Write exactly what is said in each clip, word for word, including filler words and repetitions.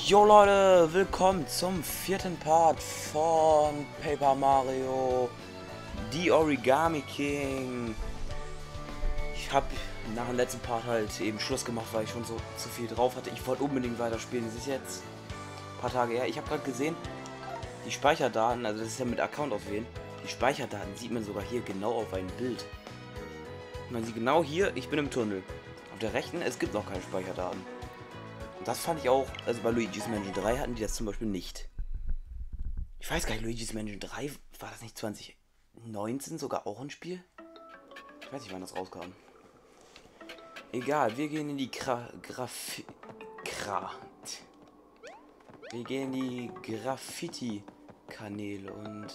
Jo Leute, willkommen zum vierten Part von Paper Mario The Origami King. Ich habe nach dem letzten Part halt eben Schluss gemacht, weil ich schon so zu viel drauf hatte. Ich wollte unbedingt weiterspielen. Es ist jetzt ein paar Tage her. Ich habe gerade gesehen, die Speicherdaten, also das ist ja mit Account auswählen, die Speicherdaten sieht man sogar hier genau auf einem Bild. Man sieht genau hier, ich bin im Tunnel. Auf der rechten, es gibt noch keine Speicherdaten. Und das fand ich auch, also bei Luigi's Mansion drei hatten die das zum Beispiel nicht. Ich weiß gar nicht, Luigi's Mansion drei, war das nicht zwanzig neunzehn sogar auch ein Spiel? Ich weiß nicht, wann das rauskam. Egal, wir gehen in die Gra... Graffi... Gra... Wir gehen in die Graffiti-Kanäle und...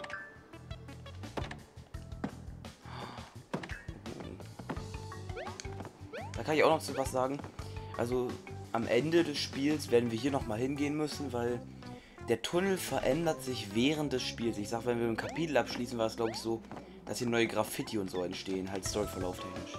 Da kann ich auch noch zu was sagen. Also am Ende des Spiels werden wir hier nochmal hingehen müssen, weil der Tunnel verändert sich während des Spiels. Ich sag, wenn wir ein Kapitel abschließen, war es glaube ich so, dass hier neue Graffiti und so entstehen, halt Storyverlauf technisch.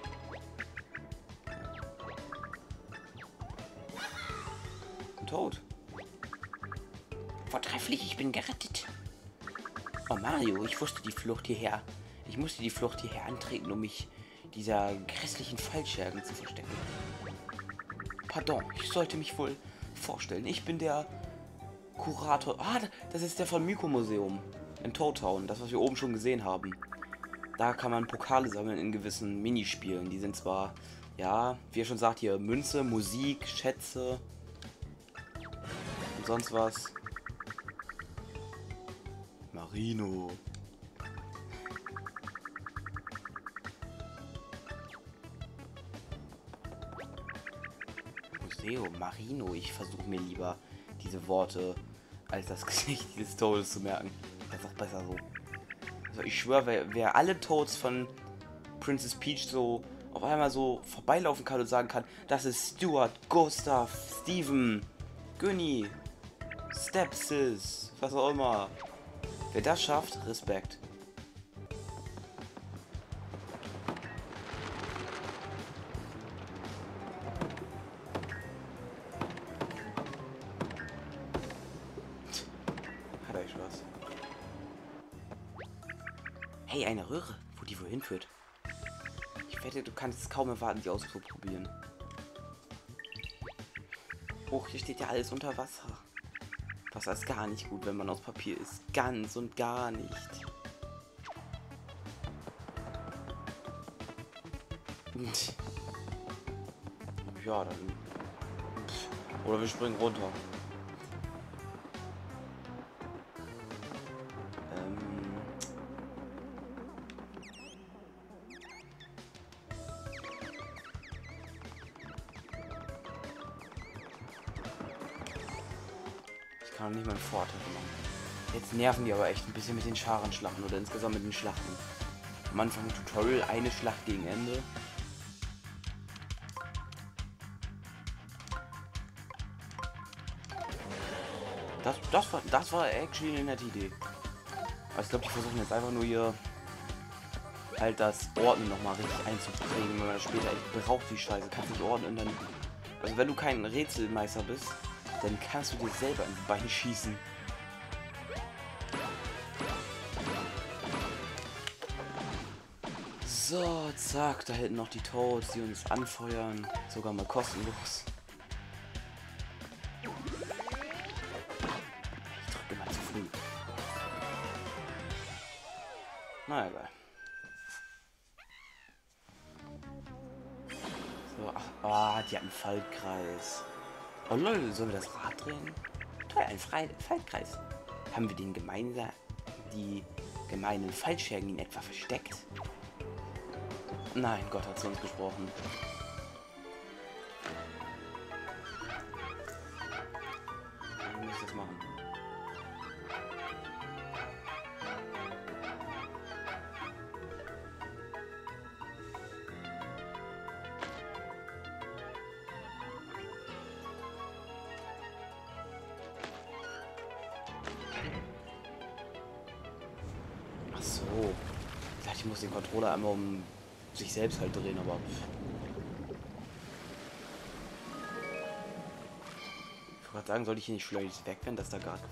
Ein Toad. Vortrefflich, ich bin gerettet. Oh Mario, ich wusste die Flucht hierher. Ich musste die Flucht hierher antreten, um mich dieser grässlichen Fallschergen zu verstecken. Pardon, ich sollte mich wohl vorstellen. Ich bin der Kurator. Ah, das ist der von Myko Museum in Toad Town. Das, was wir oben schon gesehen haben. Da kann man Pokale sammeln in gewissen Minispielen. Die sind zwar, ja, wie er schon sagt, hier Münze, Musik, Schätze und sonst was. Marino. Museum, Marino. Ich versuche mir lieber diese Worte als das Gesicht dieses Toads zu merken. Das ist auch besser so. Also ich schwöre, wer, wer alle Toads von Princess Peach so auf einmal so vorbeilaufen kann und sagen kann, das ist Stuart, Gustav, Steven, Günni, Stepsis, was auch immer. Wer das schafft, Respekt. Hat euch was. Hey, eine Röhre, wo die wohin führt. Ich wette, du kannst es kaum erwarten, die auszuprobieren. Oh, hier steht ja alles unter Wasser. Wasser ist gar nicht gut, wenn man aus Papier ist. Ganz und gar nicht. Ja, dann... Oder wir springen runter. Ähm... Ich kann nicht mal einen Vorteil machen. Jetzt nerven die aber echt ein bisschen mit den Scharenschlachten oder insgesamt mit den Schlachten. Am Anfang im Tutorial eine Schlacht gegen Ende. Das, das, war, das war actually eine nette Idee. Aber ich glaube, die versuchen jetzt einfach nur hier halt das Ordnen nochmal richtig einzuprägen, wenn man das später echt braucht, die Scheiße. Kannst nicht ordnen, dann... Also wenn du kein Rätselmeister bist, dann kannst du dir selber ins Bein schießen. So, zack, da hinten noch die Toads, die uns anfeuern. Sogar mal kostenlos. Ich drücke mal zu früh. Na egal. So, ach, ah, die hat einen Faltkreis. Oh lol, sollen wir das Rad drehen? Toll, ein Fre Faltkreis. Haben wir den gemeinsam die gemeinen Fallschergen in etwa versteckt? Nein, Gott hat zu uns gesprochen. Wie muss ich das machen? Ach so. Ich dachte, ich muss den Controller einmal um sich selbst halt drehen, aber Ich wollte sagen, soll ich hier nicht schleunigst weg, wenn das da gerade...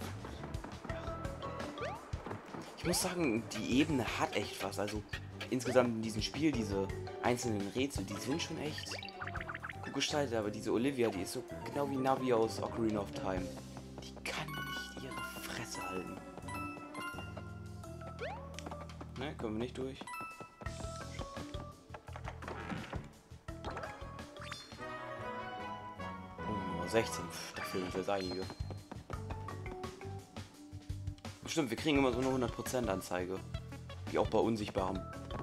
Ich muss sagen, die Ebene hat echt was. Also insgesamt in diesem Spiel, diese einzelnen Rätsel, die sind schon echt gut gestaltet. Aber diese Olivia, die ist so genau wie Navi aus Ocarina of Time. Die kann nicht ihre Fresse halten. Ne, kommen wir nicht durch. Oh, nur sechzehn. Pff, da fehlen uns jetzt einige. Stimmt, wir kriegen immer so eine hundert Prozent Anzeige. Wie auch bei Unsichtbarem.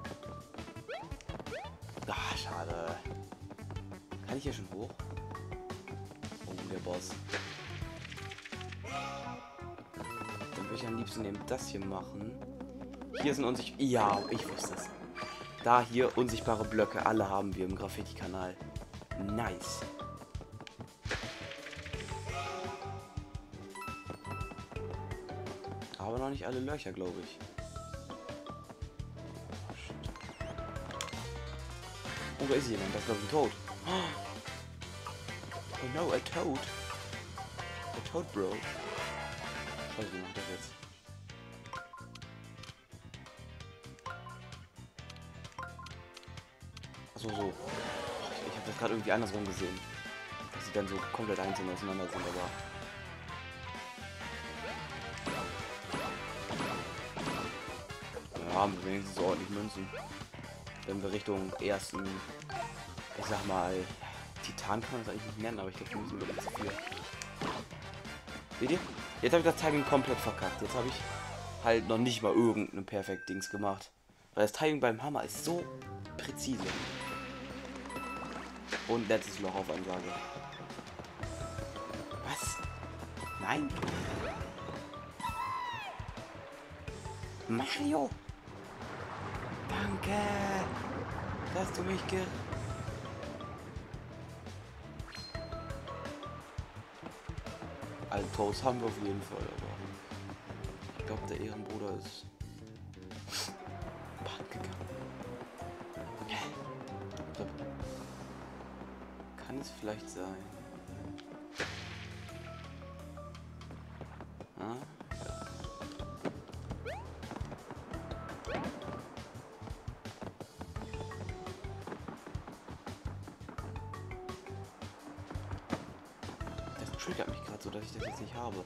Ah, schade. Kann ich hier schon hoch? Oh, der Boss. Dann würde ich am liebsten eben das hier machen. Hier sind unsichtbare... Ja, ich wusste es. Da hier unsichtbare Blöcke. Alle haben wir im Graffiti-Kanal. Nice. Aber noch nicht alle Löcher, glaube ich. Oh, da ist jemand. Das ist, glaube ich, ein Toad. Oh no, a Toad. A Toad, Bro. Scheiße, wie macht das jetzt? Achso, so. Ich, ich habe das gerade irgendwie andersrum gesehen. Dass sie dann so komplett einzeln auseinander sind, aber... Ja, haben wir wenigstens ordentlich Münzen. Wenn wir Richtung ersten, ich sag mal, Titan kann man das eigentlich nicht nennen, aber ich glaube, wir müssen wirklich zu viel. Seht ihr? Jetzt habe ich das Timing komplett verkackt. Jetzt habe ich halt noch nicht mal irgendein perfekt Dings gemacht. Weil das Timing beim Hammer ist so präzise. Und letztes Loch auf Ansage. Was? Nein? Mario! Danke, dass du mich ge... Altos haben wir auf jeden Fall, aber ich glaube, der Ehrenbruder ist Bad gegangen. So. Kann es vielleicht sein? Ah? Triggert mich gerade so, dass ich das jetzt nicht habe.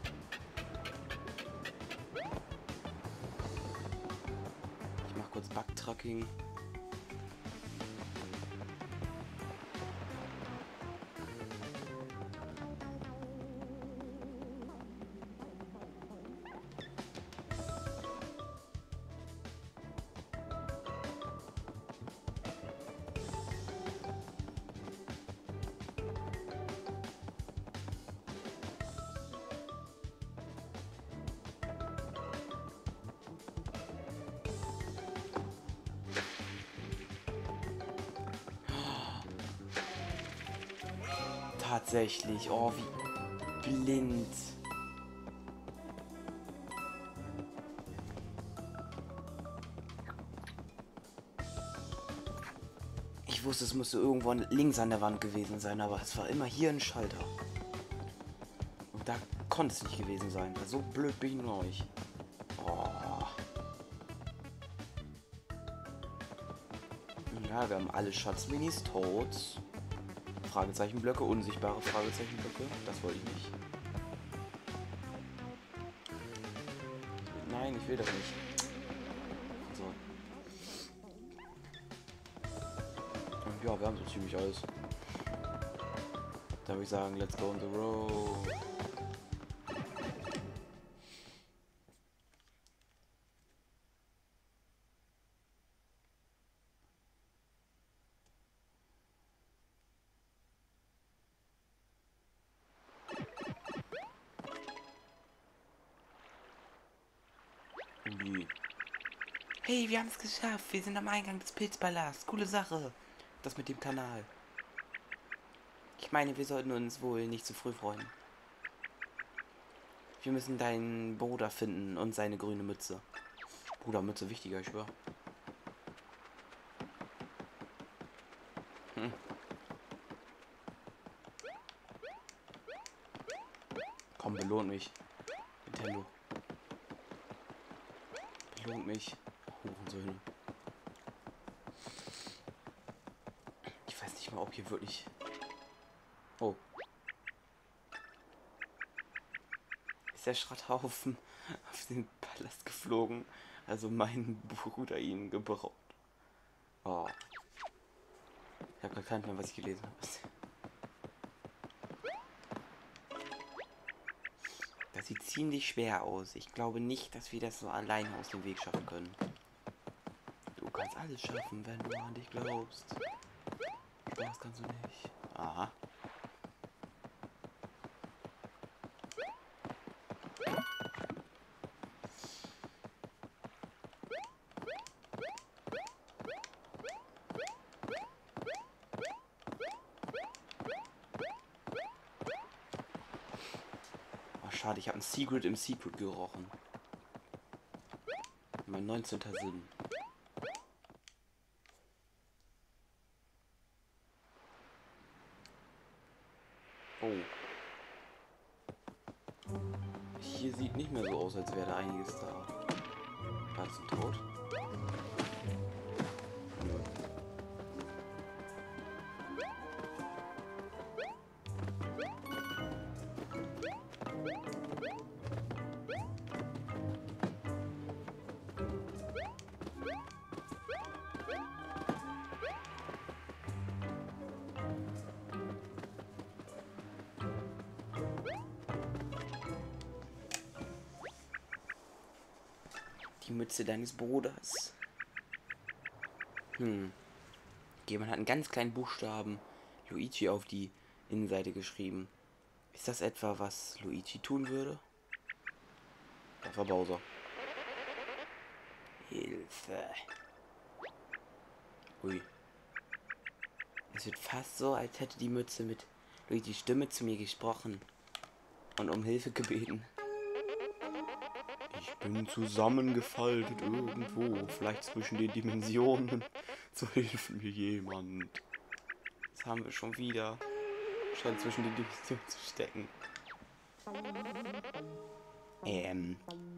Ich mache kurz Backtracking. Tatsächlich, oh, wie blind. Ich wusste, es musste irgendwo links an der Wand gewesen sein, aber es war immer hier ein Schalter. Und da konnte es nicht gewesen sein. So blöd bin ich nur euch. Oh. Ja, wir haben alle Schatzminis, Toads. Fragezeichenblöcke, unsichtbare Fragezeichenblöcke. Das wollte ich nicht. Nein, ich will das nicht. So. Und ja, wir haben so ziemlich alles. Da würde ich sagen, let's go on the road. Hey, wir haben es geschafft. Wir sind am Eingang des Pilzpalasts. Coole Sache. Das mit dem Kanal. Ich meine, wir sollten uns wohl nicht zu früh freuen. Wir müssen deinen Bruder finden und seine grüne Mütze. Brudermütze wichtiger, ich schwör. Hm. Komm, belohnt mich. Nintendo. Belohnt mich. Hurensöhne. Ich weiß nicht mal, ob hier wirklich... Oh. Ist der Schrotthaufen auf den Palast geflogen? Also mein Bruder ihn gebraucht. Oh. Ich habe gar keinen mehr, was ich gelesen habe. Das sieht ziemlich schwer aus. Ich glaube nicht, dass wir das so alleine aus dem Weg schaffen können. Du kannst alles schaffen, wenn du an dich glaubst. Spaß kannst du nicht. Aha. Schade, ich habe ein Secret im Secret gerochen. Mein neunzehnter Sinn. Oh. Hier sieht nicht mehr so aus, als wäre da einiges da. War das ein Tod? Nö. Die Mütze deines Bruders. Hm. Jemand hat einen ganz kleinen Buchstaben Luigi auf die Innenseite geschrieben. Ist das etwa, was Luigi tun würde? Das war Bowser. Hilfe. Ui. Es wird fast so, als hätte die Mütze mit Luigis Stimme zu mir gesprochen und um Hilfe gebeten. Ich bin zusammengefaltet irgendwo, vielleicht zwischen den Dimensionen. So hilft mir jemand. Das haben wir schon wieder. Scheint zwischen den Dimensionen zu stecken. Ähm.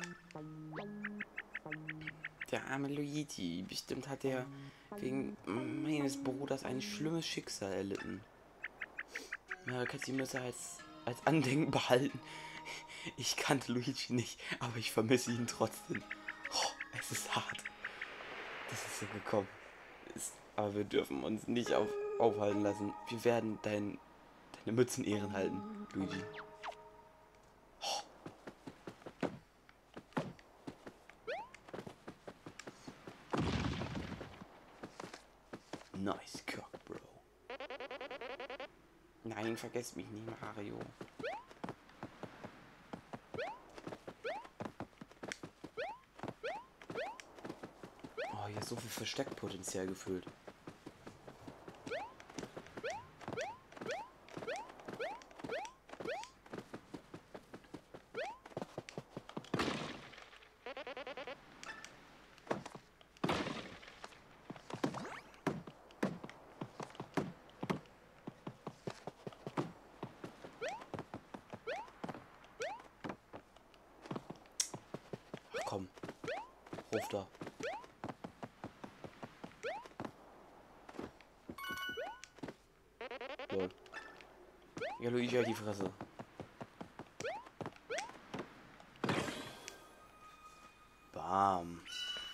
Der arme Luigi. Bestimmt hat er wegen meines Bruders ein schlimmes Schicksal erlitten. Ja, kannst die Mütze als, als Andenken behalten. Ich kannte Luigi nicht, aber ich vermisse ihn trotzdem. Oh, es ist hart. Das ist so gekommen. Ist, aber wir dürfen uns nicht auf, aufhalten lassen. Wir werden dein, deine Mützen Ehren halten, Luigi. Oh. Nice cock, bro. Nein, vergesst mich nicht, Mario. Oh, hier ist so viel Versteckpotenzial gefüllt. Ach komm, ruf da. Lol. Ja, Luigi hat die Fresse. Bam.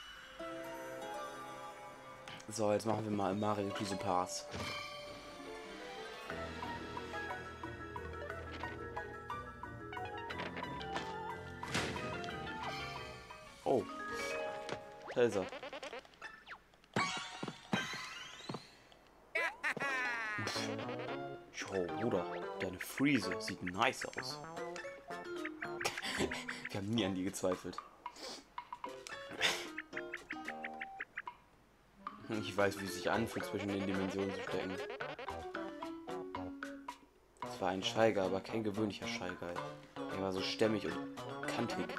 So, jetzt machen wir mal Mario Kart Pass. Oh. Da ist er. Jo, Bruder, deine Friese sieht nice aus. Wir haben nie an die gezweifelt. Ich weiß, wie es sich anfühlt, zwischen den Dimensionen zu stecken. Es war ein Scheiger, aber kein gewöhnlicher Scheiger. Er war so stämmig und kantig.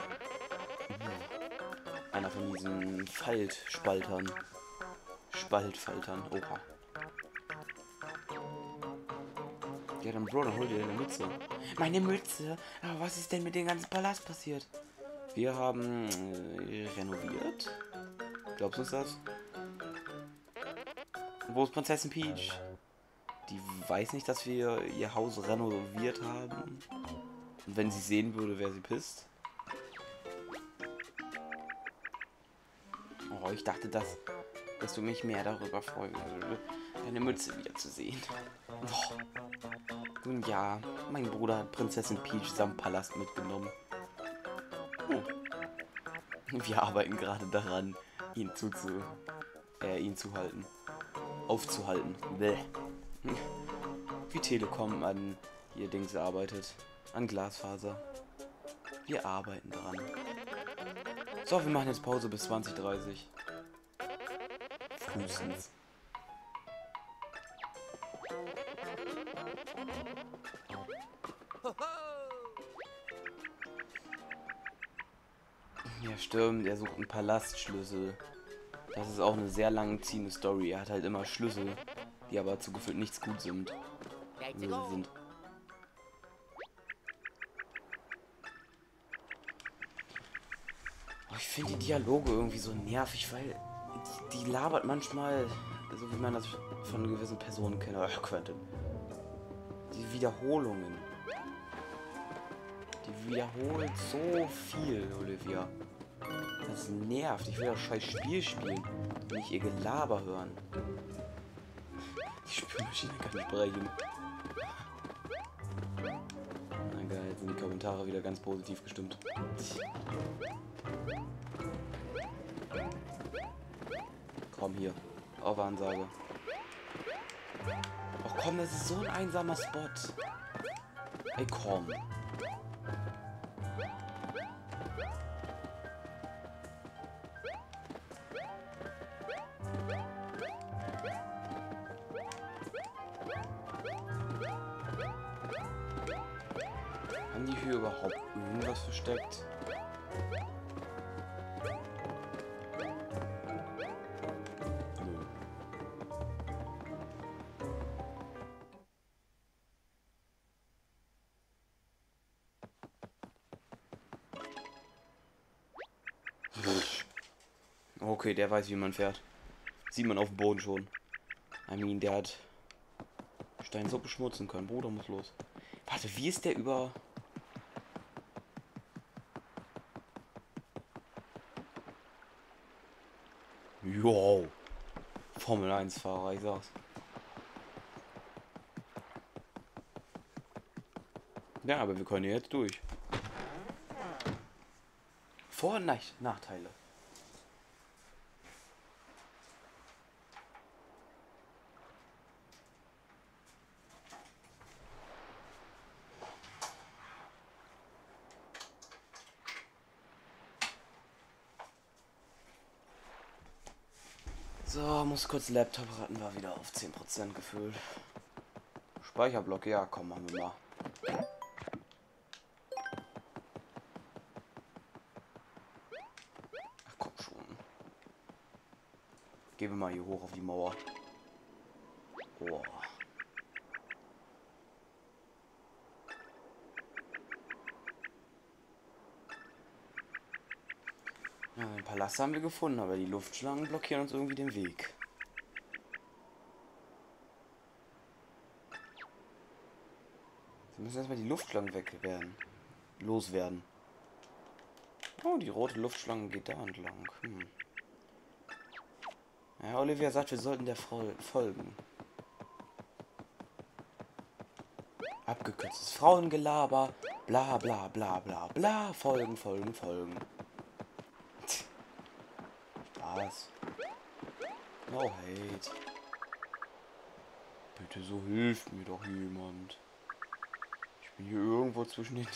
Einer von diesen Faltspaltern. Spaltfaltern. Oha. Ja, dann Bro, dann hol dir deine Mütze. Meine Mütze? Aber was ist denn mit dem ganzen Palast passiert? Wir haben äh, renoviert. Glaubst du uns das? Wo ist Prinzessin Peach? Die weiß nicht, dass wir ihr Haus renoviert haben. Und wenn sie sehen würde, wäre sie pisst. Oh, ich dachte, dass, dass du mich mehr darüber freuen würde, deine Mütze wiederzusehen. Oh. Nun ja, mein Bruder hat Prinzessin Peach samt Palast mitgenommen. Hm. Wir arbeiten gerade daran, ihn zuzu, äh, ihn zu halten. Aufzuhalten. Bäh. Wie Telekom an hier Dings arbeitet. An Glasfaser. Wir arbeiten dran. So, wir machen jetzt Pause bis zwanzig Uhr dreißig. Frühestens. Ja, stimmt, er sucht einen Palastschlüssel. Das ist auch eine sehr lang ziehende Story. Er hat halt immer Schlüssel, die aber zugeführt nichts gut sind. Also sind. Oh, ich finde die Dialoge irgendwie so nervig, weil die, die labert manchmal, so wie man das von gewissen Personen kennt, oder könnte. Die Wiederholungen. Die wiederholt so viel, Olivia. Das nervt. Ich will das scheiß Spiel spielen. Nicht ihr Gelaber hören. Die Spülmaschine kann nicht brechen. Na geil, jetzt sind die Kommentare wieder ganz positiv gestimmt. Komm hier. Auf Ansage. Ach komm, das ist so ein einsamer Spot. Ey, komm. Haben die hier überhaupt irgendwas versteckt? Nö. Okay, der weiß, wie man fährt. Sieht man auf dem Boden schon. I mean, der hat Stein so beschmutzen können. Bruder muss los. Warte, wie ist der über... Jo. Formel eins Fahrer, ich sag's. Ja, aber wir können hier jetzt durch. Vor- und Nach Nachteile. So, muss kurz Laptop raten, war wieder auf zehn Prozent gefüllt. Speicherblock, ja, komm, machen wir mal. Ach komm schon. Gehen wir mal hier hoch auf die Mauer. Boah. Ja, den Palast haben wir gefunden, aber die Luftschlangen blockieren uns irgendwie den Weg. Wir müssen erstmal die Luftschlangen weg werden. Loswerden. Oh, die rote Luftschlange geht da entlang. Hm. Ja, Olivia sagt, wir sollten der Frau folgen. Abgekürztes Frauengelaber. Bla bla bla bla bla. Folgen, folgen, folgen. Spaß. No hate. Bitte so hilft mir doch jemand. Ich bin hier irgendwo zwischen den...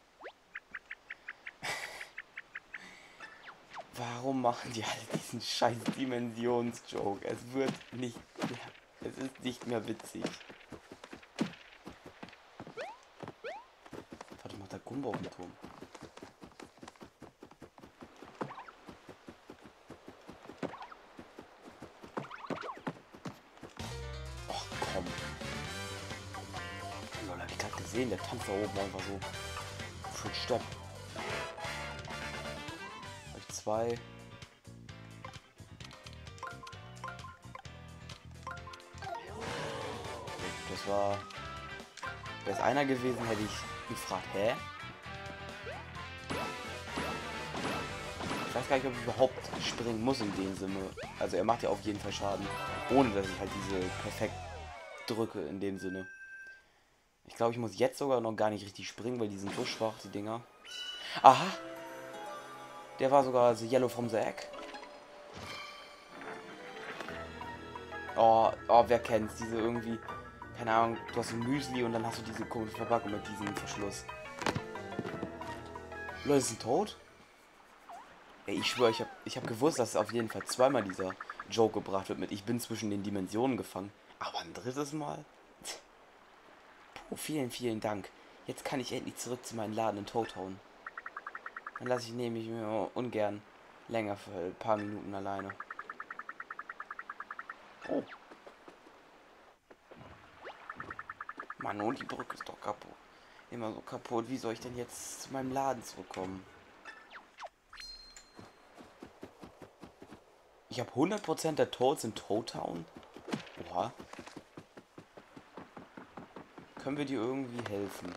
Warum machen die alle diesen scheiß Dimensions-Joke? Es wird nicht mehr... Es ist nicht mehr witzig. Warte mal, da Gumbo auf dem Turm. Och, komm. gesehen, der tanzt da oben einfach so. Full Step. Hab ich zwei. Das war... Wäre es einer gewesen, hätte ich gefragt, hä? Ich weiß gar nicht, ob ich überhaupt springen muss in dem Sinne. Also er macht ja auf jeden Fall Schaden. Ohne dass ich halt diese perfekt drücke in dem Sinne. Ich glaube, ich muss jetzt sogar noch gar nicht richtig springen, weil die sind so schwach, die Dinger. Aha! Der war sogar the Yellow from the Egg. Oh, oh, wer kennt's? Diese irgendwie... Keine Ahnung, du hast ein Müsli und dann hast du diese komische Verpackung mit diesem Verschluss. Leute, sind tot? Ey, ich schwöre, ich habe ich hab gewusst, dass auf jeden Fall zweimal dieser Joke gebracht wird mit ich bin zwischen den Dimensionen gefangen. Aber ein drittes Mal? Puh, vielen, vielen Dank. Jetzt kann ich endlich zurück zu meinem Laden in Toad Town. Dann lasse ich nämlich mir ungern länger für ein paar Minuten alleine. Oh. Mann, und die Brücke ist doch kaputt. Immer so kaputt. Wie soll ich denn jetzt zu meinem Laden zurückkommen? Ich habe hundert Prozent der Toads in Toad Town. Oha. Können wir dir irgendwie helfen?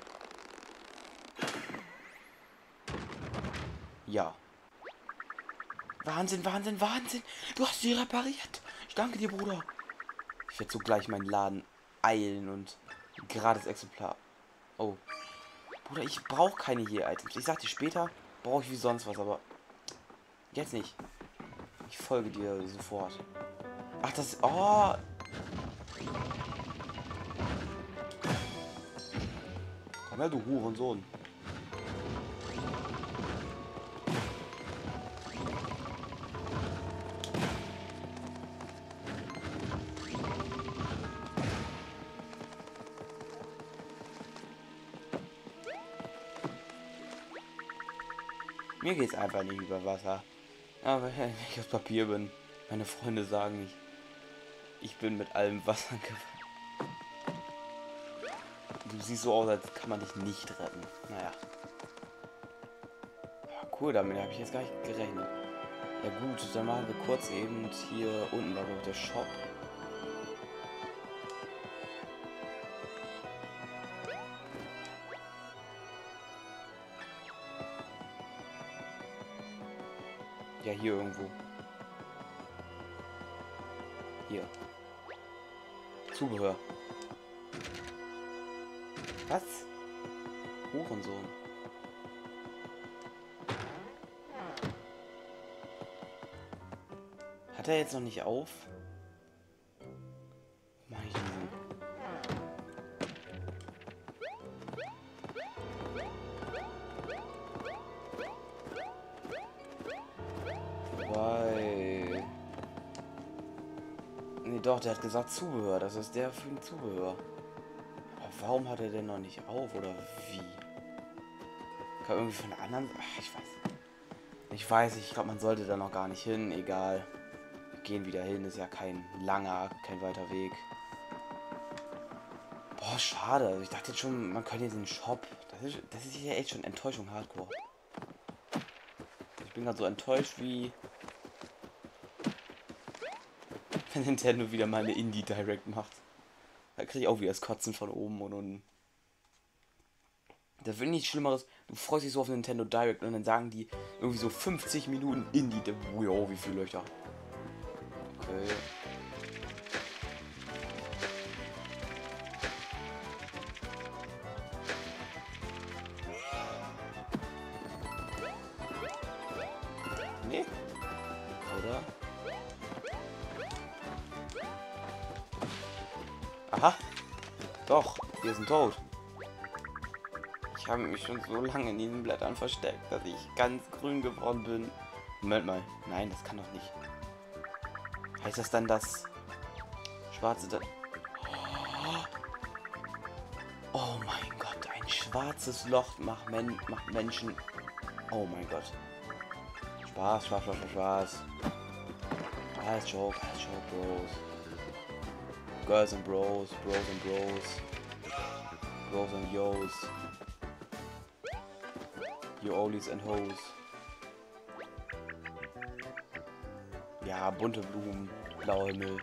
Ja. Wahnsinn, Wahnsinn, Wahnsinn. Du hast sie repariert. Ich danke dir, Bruder. Ich werde so gleich meinen Laden eilen und gratis Exemplar. Oh. Bruder, ich brauche keine hier Items. Ich sag dir später, brauche ich wie sonst was, aber jetzt nicht. Ich folge dir sofort. Ach, das... Oh. Komm her, du Hurensohn. Mir geht's einfach nicht über Wasser. Aber wenn ich aus Papier bin, meine Freunde sagen, ich, ich bin mit allem Wasser gefallen. Du siehst so aus, als kann man dich nicht retten. Naja. Ja, cool, damit habe ich jetzt gar nicht gerechnet. Ja gut, dann machen wir kurz eben hier unten war noch der Shop. Ja, hier irgendwo. Hier. Zubehör. Was? Hurensohn. Hat er jetzt noch nicht auf? Mach ich diesen. Weil... Nee, doch, der hat gesagt Zubehör. Das ist der für ein Zubehör. Aber warum hat er denn noch nicht auf? Oder wie? Kann irgendwie von der anderen... Ach, ich weiß. Ich weiß, ich glaube, man sollte da noch gar nicht hin. Egal. Wir gehen wieder hin. Ist ja kein langer, kein weiter Weg. Boah, schade. Also ich dachte jetzt schon, man könnte jetzt in den Shop. Das ist, das ist ja echt schon Enttäuschung Hardcore. Ich bin gerade so enttäuscht wie... wenn Nintendo wieder mal eine Indie Direct macht. Da kriege ich auch wieder das Kotzen von oben und unten. Da will nichts Schlimmeres. Du freust dich so auf Nintendo Direct und dann sagen die irgendwie so fünfzig Minuten Indie. Wow, wie viele Löcher. Okay. Nee. Oder? Aha. Doch, wir sind tot. Ich habe mich schon so lange in diesen Blättern versteckt, dass ich ganz grün geworden bin. Moment mal. Nein, das kann doch nicht. Heißt das dann, dass schwarze... Da oh mein Gott, ein schwarzes Loch macht, Men macht Menschen... Oh mein Gott. Spaß, Spaß, Spaß, Spaß. Alles Joke, alles Joke, Bros. Girls and Bros, Bros and Bros. Goes and Yos. Yolis and Hoes. Ja, bunte Blumen, blauer Himmel.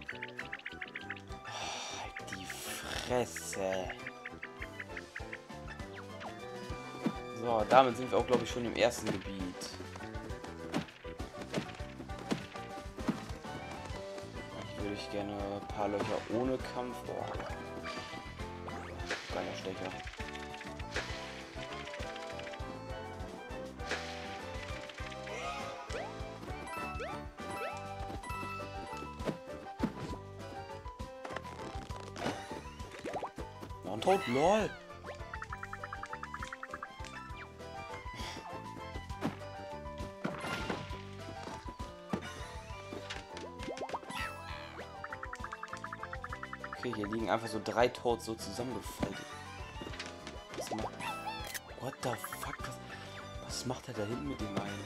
Oh, halt die Fresse. So, damit sind wir auch, glaube ich, schon im ersten Gebiet. Hier würde ich gerne ein paar Löcher ohne Kampf. Oh. Geiler Stecher. Mann, tot, lol. Okay, hier liegen einfach so drei Toads so zusammengefaltet. Was macht... What the fuck? Was, was macht er da hinten mit dem einen?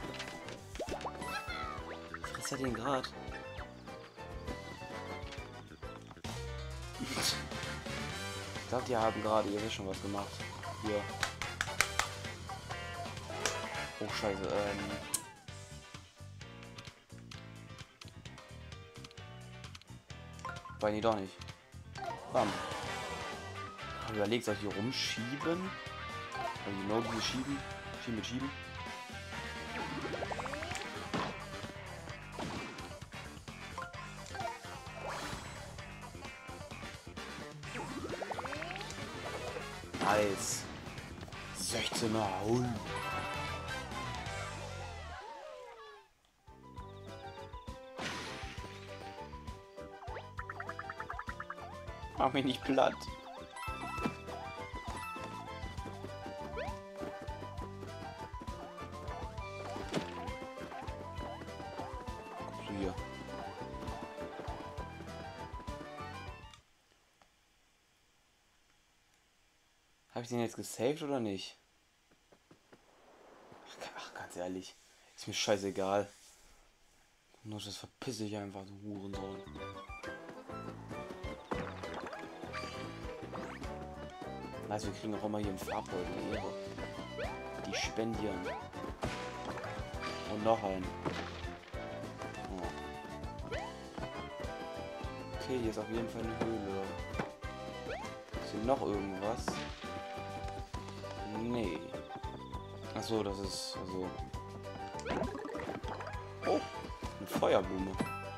Frisst er den gerade? Ich glaube, die haben gerade ihr schon was gemacht. Hier. Oh, scheiße. Ähm... Weil nee, doch nicht. Bam. Ich überlegt, soll ich hier rumschieben? Oder genau diese schieben? Schieben mit schieben. Nice. sechzehner Hund. Mach mich nicht platt. So hier. Habe ich den jetzt gesaved oder nicht? Ach, ganz ehrlich. Ist mir scheißegal. Nur das verpisse ich einfach, so Hurensohn. Also wir kriegen auch immer hier einen Farbbeutel, eine Ehre. Die spendieren. Und noch einen. Oh. Okay, hier ist auf jeden Fall eine Höhle. Ist hier noch irgendwas? Nee. Achso, das ist also. Oh, eine Feuerblume.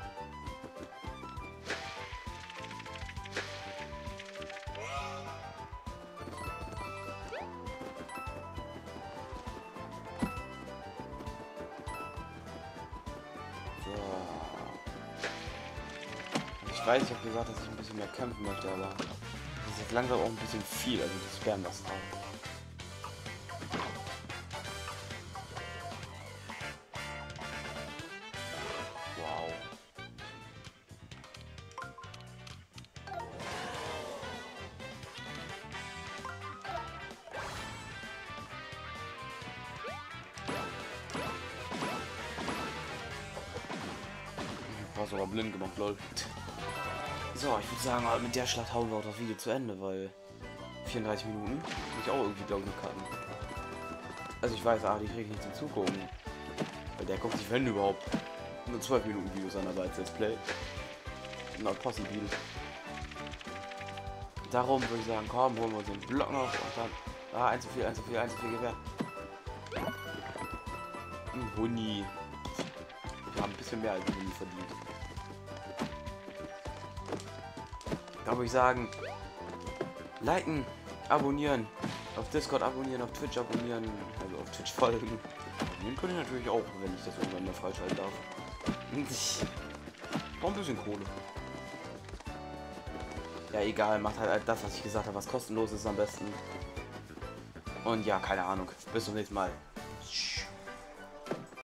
Ich weiß, ich habe gesagt, dass ich ein bisschen mehr kämpfen möchte, aber das ist jetzt langsam auch ein bisschen viel, also das spammen das auch. Wow. Ich war sogar blind gemacht, lol. So, ich würde sagen, mit der Schlacht hauen wir auch das Video zu Ende, weil vierunddreißig Minuten will ich auch irgendwie, glaube ich, noch cutten. Also ich weiß, ah, die kriege ich nicht zum Zugucken. Weil der guckt sich, wenn überhaupt, nur zwölf Minuten Videos an, aber als Let's Play. Not possible. Darum würde ich sagen, komm, holen wir uns den Block noch und dann... Ah, eins zu viel, eins zu viel, eins zu viel Gewehr. Ein Huni. Wir haben ein bisschen mehr als ein Huni verdient. Da würde ich sagen, liken, abonnieren, auf Discord abonnieren, auf Twitch abonnieren, also auf Twitch folgen. Abonnieren könnt ihr natürlich auch, wenn ich das irgendwann mal freischalten darf. Ich brauche ein bisschen Kohle. Ja, egal, macht halt das, was ich gesagt habe, was kostenlos ist am besten. Und ja, keine Ahnung. Bis zum nächsten Mal.